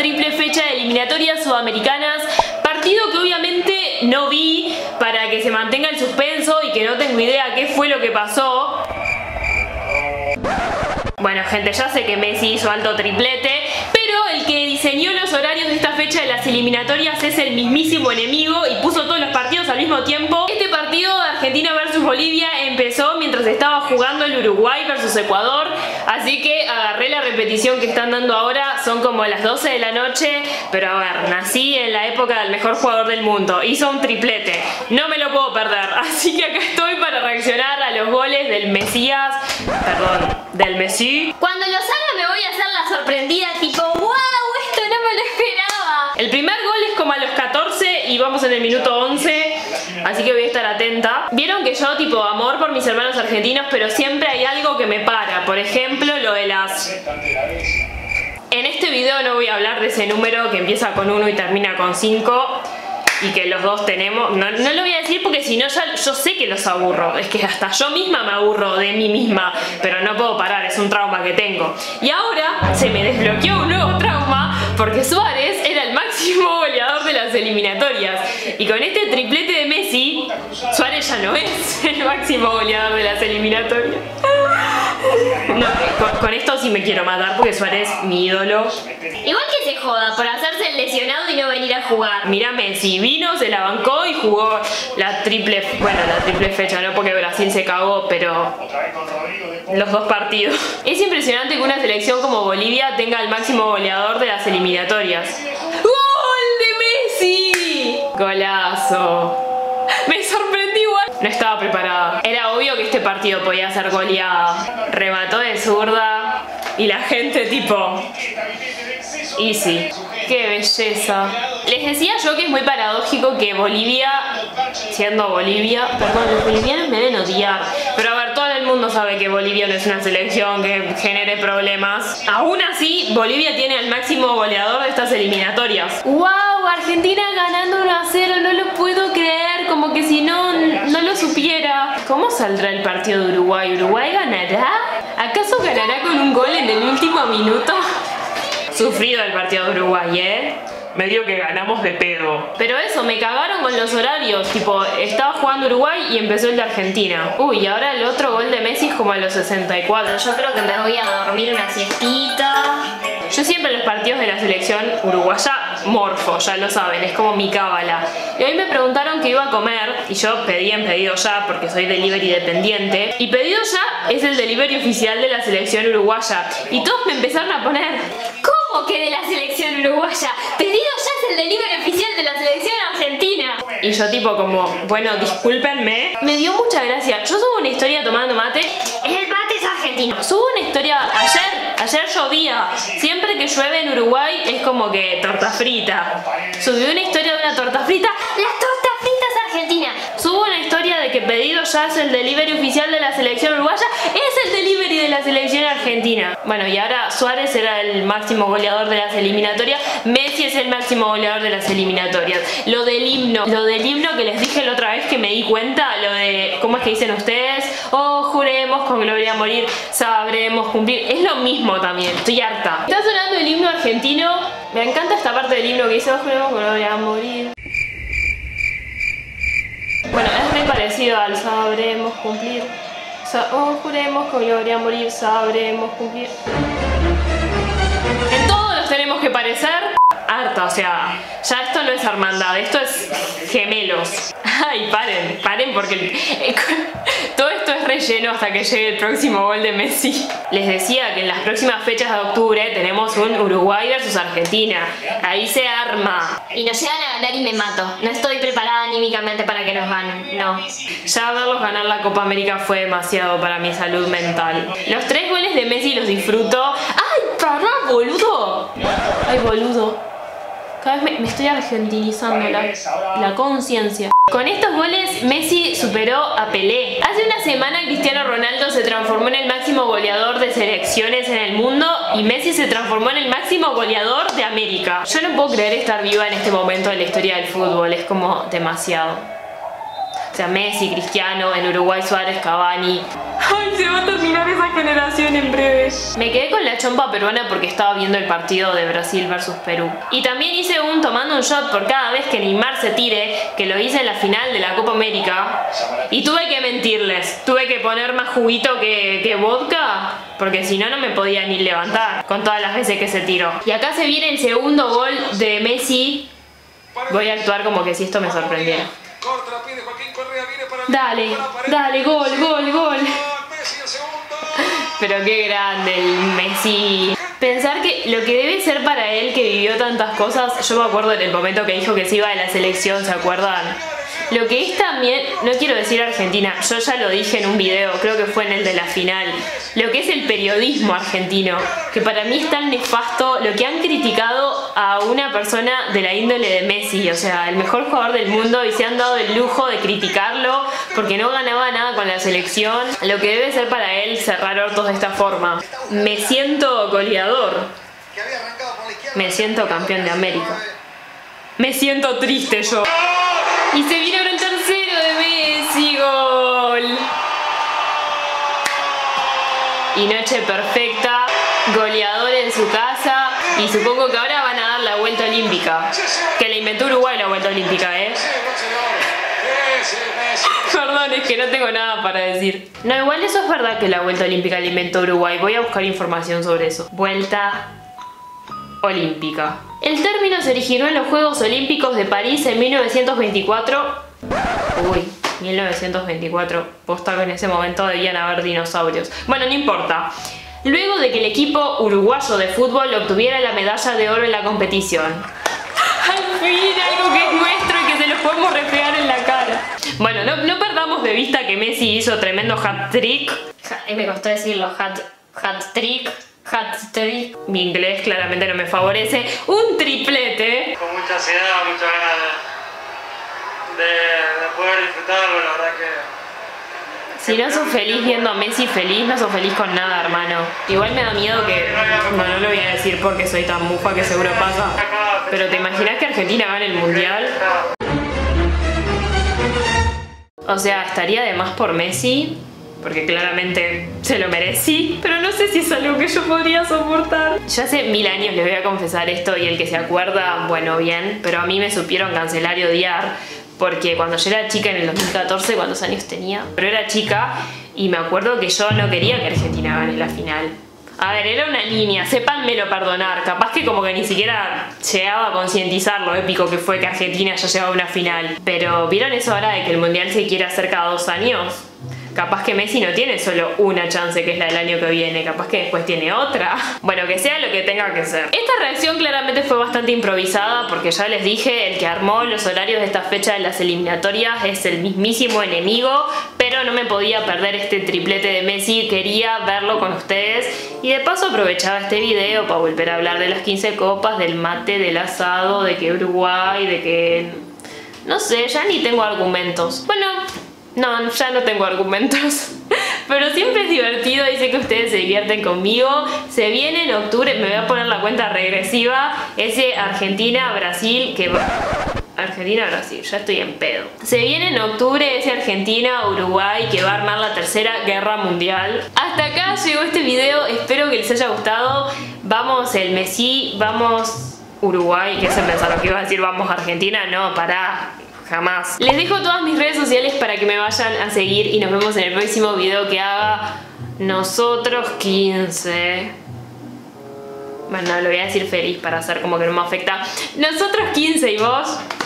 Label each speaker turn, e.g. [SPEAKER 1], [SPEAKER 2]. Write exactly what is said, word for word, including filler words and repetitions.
[SPEAKER 1] triple fecha de eliminatorias sudamericanas, partido que obviamente no vi para que se mantenga el suspenso y que no tengo idea qué fue lo que pasó. Bueno, gente, ya sé que Messi hizo alto triplete, pero el que diseñó los horarios de esta fecha de las eliminatorias es el mismísimo enemigo y puso todos los partidos al mismo tiempo. Este partido de Argentina versus Bolivia empezó mientras estaba jugando el Uruguay versus Ecuador, así que agarré la repetición que están dando ahora. Son como las doce de la noche, pero a ver, nací en la época del mejor jugador del mundo, hizo un triplete, no me lo puedo perder, así que acá estoy para reaccionar a los goles del Mesías, perdón, del Messi.
[SPEAKER 2] Cuando lo salga me voy a hacer la sorprendida, tipo, wow, esto no me lo esperaba.
[SPEAKER 1] El primer gol es como a los catorce y vamos en el minuto once, así que voy a estar atenta. Vieron que yo, tipo, amor por mis hermanos argentinos, pero siempre hay algo que me para. Por ejemplo, lo de las... En este video no voy a hablar de ese número que empieza con uno y termina con cinco y que los dos tenemos. No, no lo voy a decir porque si no ya yo sé que los aburro. Es que hasta yo misma me aburro de mí misma, pero no puedo parar, es un trauma que tengo. Y ahora se me desbloqueó un nuevo trauma porque Suárez era el máximo goleador de las eliminatorias. Y con este triplete de Messi, Suárez ya no es el máximo goleador de las eliminatorias. No, con, con esto sí me quiero matar porque Suárez es mi ídolo.
[SPEAKER 2] Igual que se joda por hacerse el lesionado y no venir a jugar.
[SPEAKER 1] Mira Messi, vino, se la bancó y jugó la triple, bueno, la triple fecha, no porque Brasil se cagó, pero los dos partidos. Es impresionante que una selección como Bolivia tenga el máximo goleador de las eliminatorias. ¡Gol de Messi! Golazo. Me sorprendí igual. No estaba preparada. Era obvio que este partido podía ser goleada. Remató de zurda y la gente tipo... easy. ¡Qué belleza! Les decía yo que es muy paradójico que Bolivia, siendo Bolivia, perdón, los bolivianos me deben odiar, pero a ver, todo el mundo sabe que Bolivia no es una selección que genere problemas. Aún así, Bolivia tiene al máximo goleador de estas eliminatorias. ¡Wow! Argentina ganando uno a cero, no lo puedo creer, como que si no, no lo supiera. ¿Cómo saldrá el partido de Uruguay? ¿Uruguay ganará? ¿Acaso ganará con un gol en el último minuto? Sufrido el partido de Uruguay, ¿eh? Medio que ganamos de pedo. Pero eso, me cagaron con los horarios. Tipo, estaba jugando Uruguay y empezó el de Argentina. Uy, y ahora el otro gol de Messi es como a los sesenta y cuatro.
[SPEAKER 2] Yo creo que me voy a dormir una siestita.
[SPEAKER 1] Yo siempre en los partidos de la selección uruguaya morfo, ya lo saben, es como mi cábala. Y hoy me preguntaron qué iba a comer y yo pedí en Pedido Ya porque soy delivery dependiente. Y Pedido Ya es el delivery oficial de la selección uruguaya. Y todos me empezaron a poner...
[SPEAKER 2] ¿Cómo que de la selección uruguaya? Pedido Ya es el delivery oficial de la selección argentina.
[SPEAKER 1] Y yo tipo como, bueno, discúlpenme. Me dio mucha gracia. Yo subo una historia tomando mate.
[SPEAKER 2] El mate es argentino.
[SPEAKER 1] Subo una historia ayer, ayer llovía. Siempre que llueve en Uruguay es como que torta frita. Subí una historia de una torta frita.
[SPEAKER 2] Las tortas fritas argentinas.
[SPEAKER 1] Subo una historia de que Pedido Ya es el delivery oficial de la selección uruguaya. Es el delivery de la selección argentina. Bueno, y ahora Suárez era el máximo goleador de las eliminatorias. Messi es el máximo goleador de las eliminatorias. Lo del himno, lo del himno que les dije la otra vez que me di cuenta, lo de, ¿cómo es que dicen ustedes? Oh, juremos con gloria a morir, sabremos cumplir. Es lo mismo también, estoy harta. Está sonando el himno argentino. Me encanta esta parte del himno que dice, oh, juremos con gloria a morir. Bueno, es muy parecido al sabremos cumplir. Sa oh, juremos con gloria a morir, sabremos cumplir. En todos los tenemos que parecer. Harta, o sea, ya esto no es hermandad, esto es gemelos. Ay, paren, paren porque el, todo esto es relleno hasta que llegue el próximo gol de Messi. Les decía que en las próximas fechas de octubre tenemos un Uruguay versus Argentina. Ahí se arma.
[SPEAKER 2] Y nos llegan a ganar y me mato. No estoy preparada anímicamente para que nos ganen, no.
[SPEAKER 1] Ya verlos ganar la Copa América fue demasiado para mi salud mental. Los tres goles de Messi los disfruto. ¡Ay, pará, boludo! ¡Ay, boludo! Cada vez me, me estoy argentinizando la, la conciencia. Con estos goles Messi superó a Pelé. Hace una semana Cristiano Ronaldo se transformó en el máximo goleador de selecciones en el mundo y Messi se transformó en el máximo goleador de América. Yo no puedo creer estar viva en este momento de la historia del fútbol, es como demasiado. O sea, Messi, Cristiano, en Uruguay Suárez, Cavani. Ay, se va a terminar esa generación en breve. Me quedé con la chompa peruana porque estaba viendo el partido de Brasil versus Perú. Y también hice un tomando un shot por cada vez que Neymar se tire, que lo hice en la final de la Copa América. Y tuve que mentirles, tuve que poner más juguito que, que vodka, porque si no, no me podía ni levantar con todas las veces que se tiró. Y acá se viene el segundo gol de Messi. Voy a actuar como que si esto me sorprendiera. Dale, dale, gol, gol, gol. Pero qué grande el Messi. Pensar que lo que debe ser para él, que vivió tantas cosas. Yo me acuerdo en el momento que dijo que se iba de la selección, ¿se acuerdan? Lo que es también, no quiero decir Argentina, yo ya lo dije en un video, creo que fue en el de la final, lo que es el periodismo argentino, que para mí es tan nefasto lo que han criticado a una persona de la índole de Messi, o sea, el mejor jugador del mundo, y se han dado el lujo de criticarlo porque no ganaba nada con la selección. Lo que debe ser para él cerrar ortos de esta forma. Me siento goleador, me siento campeón de América, me siento triste yo. Y se viene ahora el tercero de Messi, gol. Y noche perfecta, goleador en su casa. Y supongo que ahora van a dar la vuelta olímpica. Que la inventó Uruguay la vuelta olímpica, ¿eh? Perdón, es que no tengo nada para decir. No, igual eso es verdad que la vuelta olímpica la inventó Uruguay. Voy a buscar información sobre eso. Vuelta olímpica. El término se originó en los Juegos Olímpicos de París en mil novecientos veinticuatro. Uy, mil novecientos veinticuatro. Posta que en ese momento debían haber dinosaurios. Bueno, no importa. Luego de que el equipo uruguayo de fútbol obtuviera la medalla de oro en la competición. Al fin, algo que es nuestro y que se lo podemos reflejar en la cara. Bueno, no, no perdamos de vista que Messi hizo tremendo hat-trick.
[SPEAKER 2] Ja, me costó decirlo, hat, hat-trick. Hat-trick.
[SPEAKER 1] Mi inglés claramente no me favorece. Un triplete.
[SPEAKER 3] Con mucha ansiedad, muchas ganas de, de, de poder disfrutarlo, la verdad que...
[SPEAKER 1] Si no sos feliz viendo a Messi feliz, no sos feliz con nada, hermano. Igual me da miedo que... No, no lo voy a decir porque soy tan mufa que seguro pasa. Pero ¿te imaginas que Argentina gane el Mundial? O sea, estaría de más por Messi, porque claramente se lo merecí, pero no sé si es algo que yo podría soportar. Yo hace mil años les voy a confesar esto, y el que se acuerda, bueno, bien, pero a mí me supieron cancelar y odiar, porque cuando yo era chica en el dos mil catorce, ¿cuántos años tenía? Pero era chica y me acuerdo que yo no quería que Argentina gane la final. A ver, era una niña, sépanmelo perdonar, capaz que como que ni siquiera llegaba a concientizar lo épico que fue que Argentina ya llegaba a una final. Pero ¿vieron eso ahora de que el Mundial se quiere hacer cada dos años? Capaz que Messi no tiene solo una chance, que es la del año que viene, capaz que después tiene otra. Bueno, que sea lo que tenga que ser. Esta reacción claramente fue bastante improvisada, porque ya les dije, el que armó los horarios de esta fecha de las eliminatorias es el mismísimo enemigo, pero no me podía perder este triplete de Messi, quería verlo con ustedes, y de paso aprovechaba este video para volver a hablar de las quince copas, del mate, del asado, de que Uruguay, de que... no sé, ya ni tengo argumentos. Bueno... No, ya no tengo argumentos. Pero siempre es divertido y sé que ustedes se divierten conmigo. Se viene en octubre, me voy a poner la cuenta regresiva, ese Argentina-Brasil que va... Argentina-Brasil, ya estoy en pedo. Se viene en octubre ese Argentina-Uruguay que va a armar la tercera guerra mundial. Hasta acá llegó este video, espero que les haya gustado. Vamos el Messi, vamos Uruguay. ¿Qué se pensaron que iba a decir vamos Argentina? No, pará. Jamás. Les dejo todas mis redes sociales para que me vayan a seguir y nos vemos en el próximo video que haga. Nosotros quince. Bueno, lo voy a decir feliz para hacer como que no me afecta. Nosotros quince y vos...